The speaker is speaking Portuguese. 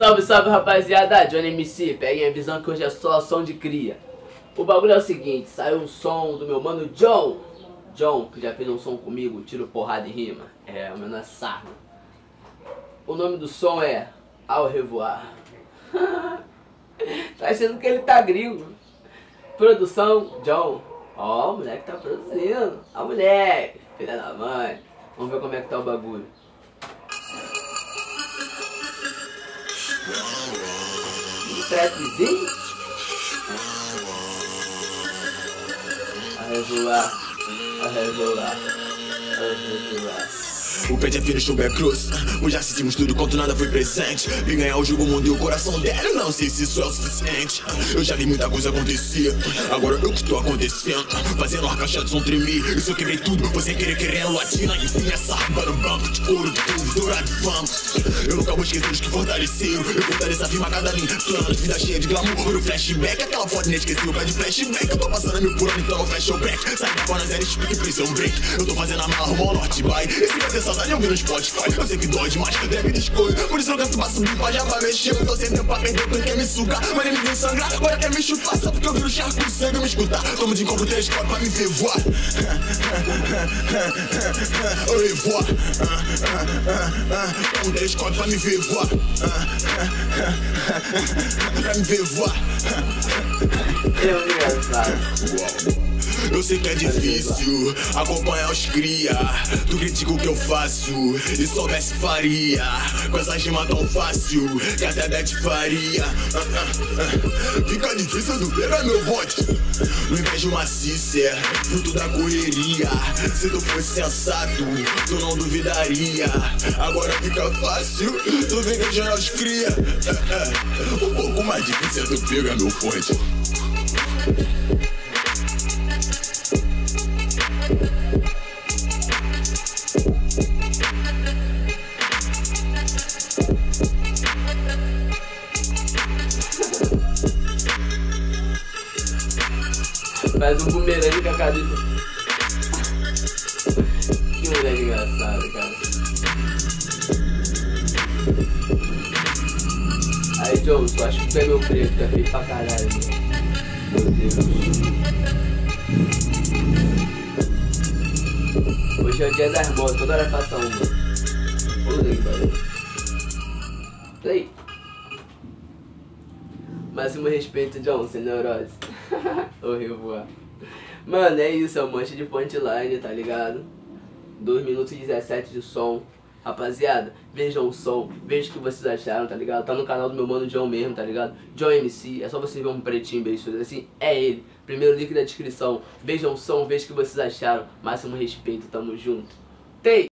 Salve, salve, rapaziada, Johnny MC, peguem a visão que hoje é só som de cria. O bagulho é o seguinte, saiu um som do meu mano John, que já fez um som comigo, tiro, porrada e rima. O meu nome é Sarno. O nome do som é Au Revoir. Tá achando que ele tá gringo. Produção, John. Ó, o moleque tá produzindo. Ó, moleque, filha da mãe. Vamos ver como é que tá o bagulho. Trapzinho. Arrevoar. O pé é filho, chuva é cruz. Pois já sentimos tudo quanto nada foi presente. Vim ganhar o jogo, mundo e o coração dela. Não sei se isso é o suficiente. Eu já vi muita coisa acontecer. Agora eu que estou acontecendo. Fazendo a caixa de som tremer. Isso eu quebrei tudo, você querendo latina. Enfim, essa arma no banco de ouro, de tudo, dourado e vamos. Eu nunca vou esquecer os que fortaleceram. Eu fortaleço a firma cada linha. Plano de vida cheia de glamour. O flashback, aquela foto inesquecível. Pé de flashback. Eu tô passando a mil por ano, então no flashback. Sai da fora, série, explique prison break. Eu tô fazendo a mala, rumo ao norte, vai. Esse vai ter saudade, eu vi no Spotify. Eu sei que dói demais, deve de escolha. Por isso eu canto pra subir, pra já vai mexer. Eu tô sem tempo pra perder, tu quer me sugar. Mas nem me vem sangrar, agora quer me chupar. Só porque eu viro charco de sangue, me escutar. Tomo de encontro, telescópio pra me ver voar. Au revoir. Um telescópio pra me ver voar. Pra me ver voar. Eu sei que é difícil acompanhar os cria. Tu critica o que eu faço e soubesse faria. Com essa rima tão fácil que até Beth faria. Fica difícil tu pegar meu bote. No invés de uma cícer, fruto da correria. Se tu fosse sensato, tu não duvidaria. Agora fica fácil, tu vem questionar os cria. Um pouco mais difícil tu pegar meu fonte. Faz um bumerangue com a cabeça. Que moleque engraçado, cara. Aí, John, tu acha que tu é meu preto, tu é feio pra caralho, né? Meu Deus. Hoje é o dia das motos, toda hora faça uma. Puta que pariu. Play. Máximo respeito, John, sem neurose. Au revoir. Mano, é isso, é um monte de punchline, tá ligado? 2 minutos e 17 de som. Rapaziada, vejam o som, vejam o que vocês acharam, tá ligado? Tá no canal do meu mano John mesmo, tá ligado? John MC, é só você ver um pretinho bem sujo assim, é ele. Primeiro link da descrição. Vejam o som, vejam o que vocês acharam. Máximo respeito, tamo junto. Tem!